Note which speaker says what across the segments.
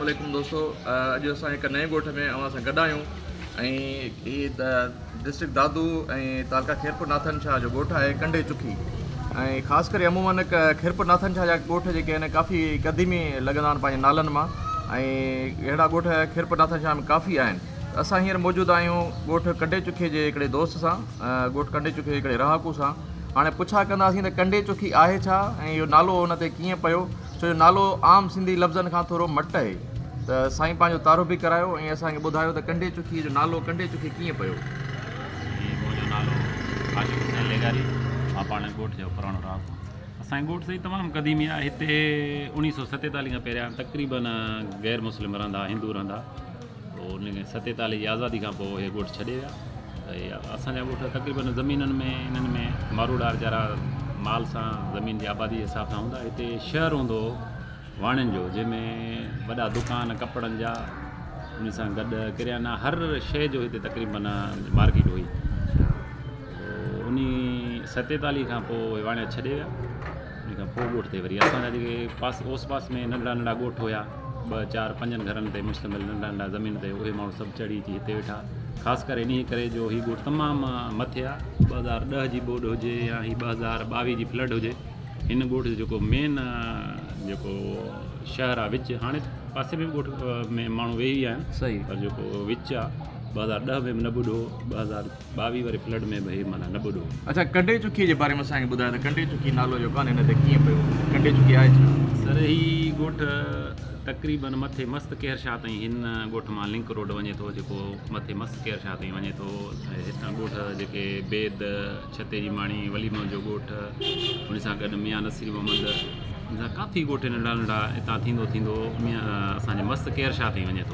Speaker 1: वालेकुम दोस्तों, अॼु असां हिकु नए ॻोठ में अवां सां गॾु आहियूं ऐं डिस्ट्रिक्ट दादू ऐं तालका खीरपुर नाथन शाह जो ॻोठ आहे कंडे चुखी। ऐं ख़ासि करे अमूमन खीरपुर नाथन शाह जा ॻोठ जेके आहिनि काफ़ी क़दीमी लॻंदा आहिनि पंहिंजे नालनि मां, ऐं अहिड़ा ॻोठ खीरपुर नाथन शाह में काफ़ी आहिनि। असां हींअर मौजूदु आहियूं ॻोठ कंडे चुखी जे हिकिड़े दोस्त सां, ॻोठ कंडे चुखी जे हिकिड़े रहाकू सां। हाणे पुछा कंदासीं त कंडे चुखी आहे छा ऐं इहो नालो हुन ते कीअं पियो, छो जो नालो आम सिंधी लफ़्ज़नि खां थोरो मट आहे। त साईं पंहिंजो तारुफ़ बि करायो ऐं असांखे ॿुधायो त कंडे चुखी जो नालो कंडे चुखी कीअं पियो।
Speaker 2: मुंहिंजो नालो आशिक़ हुसैन लेगारी, मां पाण ॻोठ जो पुराणो रहाकू। असांजे ॻोठ सही तमामु क़दीमी आहे। हिते 1947 खां पहिरियां तक़रीबन गैर मुस्लिम रहंदा, हिंदू रहंदा। पोइ उन 47 जी आज़ादी खां पोइ इहे ॻोठ छॾे विया। त असांजा ॻोठ तक़रीबन ज़मीननि में इन्हनि में मारूडार जरा माल सां ज़मीन जी आबादी जे हिसाब सां हूंदा। हिते शहर हूंदो वाणियुनि जो, जंहिंमें वॾा दुकान कपिड़नि जा, उन सां गॾु किरियाना हर शइ जो हिते तक़रीबन मार्केट हुई। उन 47 खां पोइ वाणिया छॾे विया। उन खां पोइ ॻोठ ते वरी असांजा जेके ओस पास में नंढड़ा नंढड़ा ॻोठ हुया, 2, 4, 5 घरनि ते मुश्तमिल नंढा नंढा ज़मीन ते, उहे माण्हू सभु चढ़ी अची हिते वेठा। ख़ासि करे इन करे जो हीउ ॻोठ तमामु मथे आहे। 2010 जी ॿोॾि हुजे या हीउ 2022 जी फ्लड हुजे, हिन ॻोठ जो जेको मेन जेको शहर आहे विच, हाणे पासे में ॻोठ में माण्हू वेही आहिनि सही, पर जेको विच आहे 2010 में बि न ॿुधो, 2022 वारी फ्लड में बि माना न ॿुधो।
Speaker 1: अच्छा, कंडे चुखी जे बारे में असांखे ॿुधायो त कंडे चुखी नालो जो कान हिन ते कीअं पियो, कंडे चुखी आहे छा?
Speaker 2: सर, हीउ ॻोठ तक़रीबन मथे मस्त केर शाह ताईं हिन ॻोठ मां लिंक रोड वञे थो, जेको मथे मस्त केर शाह ताईं वञे थो। हितां ॻोठ जेके बेद छते जी माणी वलीमो जो ॻोठ, उन सां गॾु मियां नसीर मोहम्मद, इन सां काफ़ी ॻोठ नंढा नंढा हितां थींदो असांजे मस्त केर शाह ताईं वञे थो।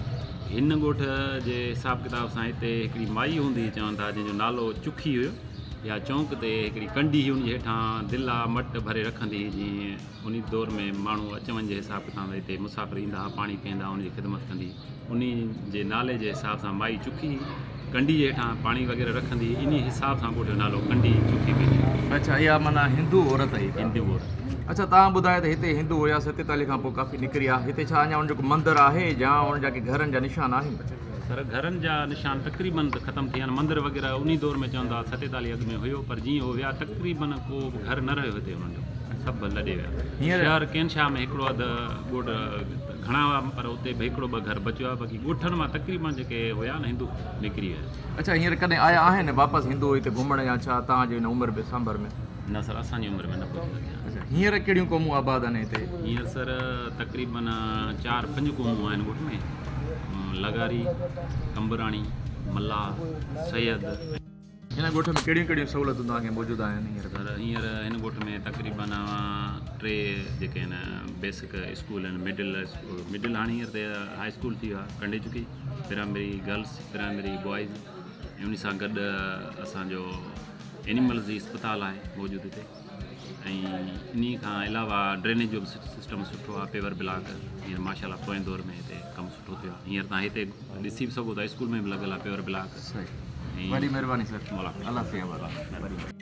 Speaker 2: हिन ॻोठ जे हिसाब किताब सां हिते हिकिड़ी माई हूंदी, चवनि था, जंहिंजो नालो चुखी हुयो, या चौंक ते हिकिड़ी कंडी हुई, हुनजे हेठां दिला मट भरे रखंदी हुई। जीअं उन दौर में माण्हू अच वञ जे हिसाब किताब हिते मुसाफ़िर ईंदा, पाणी पीअंदा, हुनजी ख़िदमत कंदी। उन जे नाले जे हिसाब सां माई चुखी कंडी जे हेठां पाणी वग़ैरह रखंदी, इन हिसाब सां ॻोठ जो नालो कंडी चुखी पई।
Speaker 1: अच्छा, इहा माना हिंदू औरत आई?
Speaker 2: हिंदू औरत।
Speaker 1: अच्छा, तव्हां ॿुधायो त हिते हिंदू हुया, 47 खां पोइ काफ़ी निकिरी आहे। हिते छा अञा हुन जेको मंदरु आहे या हुन जा के घरनि जा निशान आहिनि?
Speaker 2: सर, घरनि जा निशान तक़रीबन त ख़तमु थी विया आहिनि। मंदरु वग़ैरह उन दौर में चवंदा 47 अॻु में हुयो, पर जीअं हो विया तक़रीबन को बि घर न रहियो हिते हुननि जो, सभु लॾे विया। शहर केनशाह में हिकिड़ो अधु ॻोठ घणा हुआ, पर उते बि हिकिड़ो ॿ घर बचियो आहे। बाक़ी ॻोठनि मां तक़रीबन जेके हुया न हिंदू निकिरी विया।
Speaker 1: अच्छा, हींअर कॾहिं आया आहिनि वापसि हिंदू हिते घुमण या छा तव्हांजे हिन उमिरि में सांभर में?
Speaker 2: न सर, असांजी उमिरि में न पहुची सघिया।
Speaker 1: अच्छा, हींअर कहिड़ियूं क़ौमूं आबाद आहिनि हिते?
Speaker 2: हींअर सर तक़रीबन 4-5 क़ौमूं आहिनि ॻोठ में। लगारी, कंबराणी, मल्ला, सैयद।
Speaker 1: हिन ॻोठ में कहिड़ियूं कहिड़ियूं सहूलियतूं तव्हांखे मौजूदु आहिनि हींअर?
Speaker 2: सर, हींअर हिन ॻोठ में तक़रीबन 3 जेके आहिनि बेसिक स्कूल आहिनि। मिडिल हाणे हींअर त हाई स्कूल थी वियो आहे कंडे चुकी, प्राइमरी गर्ल्स, प्राइमरी बॉइज़, ऐं उन सां गॾु असांजो एनिमल्स जी अस्पताल आहे मौजूदु हिते। ऐं इन खां अलावा ड्रेनेज जो बि सिस्टम सुठो आहे। पेवर ब्लॉक हींअर माशाल्लाह पोएं दौर में हिते कमु सुठो थियो आहे। हींअर तव्हां हिते ॾिसी बि सघो था, स्कूल में बि लॻियल आहे पेवर ब्लॉक।
Speaker 1: सही, वॾी महिरबानी सर। अलाह